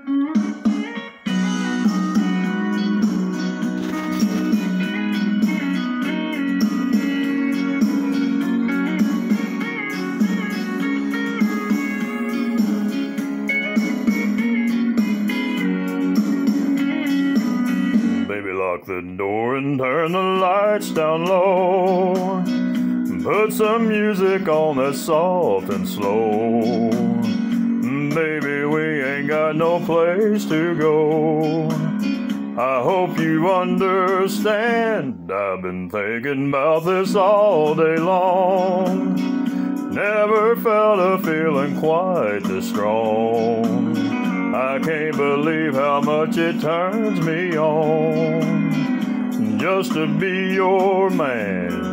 Baby, lock the door and turn the lights down low. Put some music on that's soft and slow. Baby, we ain't got no place to go. I hope you understand. I've been thinking about this all day long. Never felt a feeling quite this strong. I can't believe how much it turns me on just to be your man.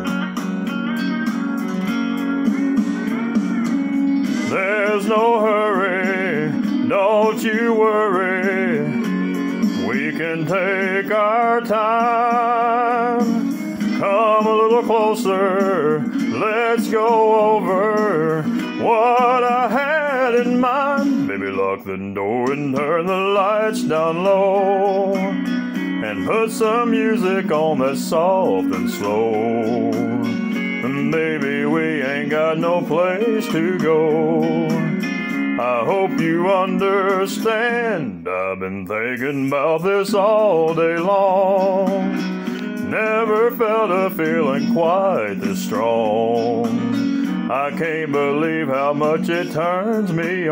There's no hurry, don't you worry. We can take our time. Come a little closer, let's go over what I had in mind. Baby, lock the door and turn the lights down low. And put some music on that's soft and slow. And baby, we ain't got no place to go. I hope you understand. I've been thinking about this all day long. Never felt a feeling quite this strong. I can't believe how much it turns me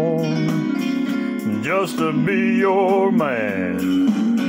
on just to be your man.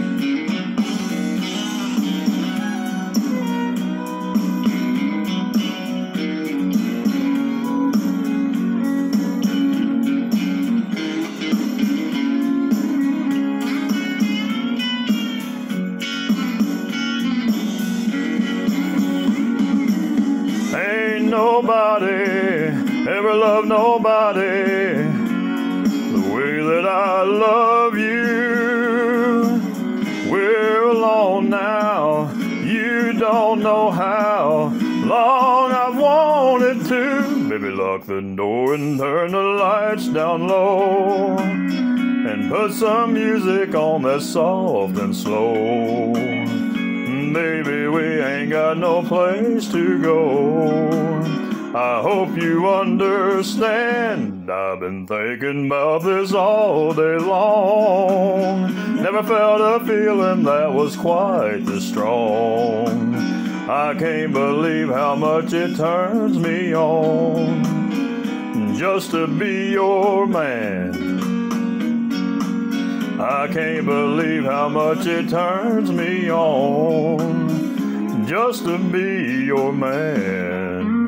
Ain't nobody ever loved nobody the way that I love you. We're alone now, you don't know how long I've wanted to. Baby, lock the door and turn the lights down low. And put some music on that's soft and slow. Baby, we ain't got no place to go. I hope you understand. I've been thinking about this all day long. Never felt a feeling that was quite this strong. I can't believe how much it turns me on just to be your man. I can't believe how much it turns me on just to be your man.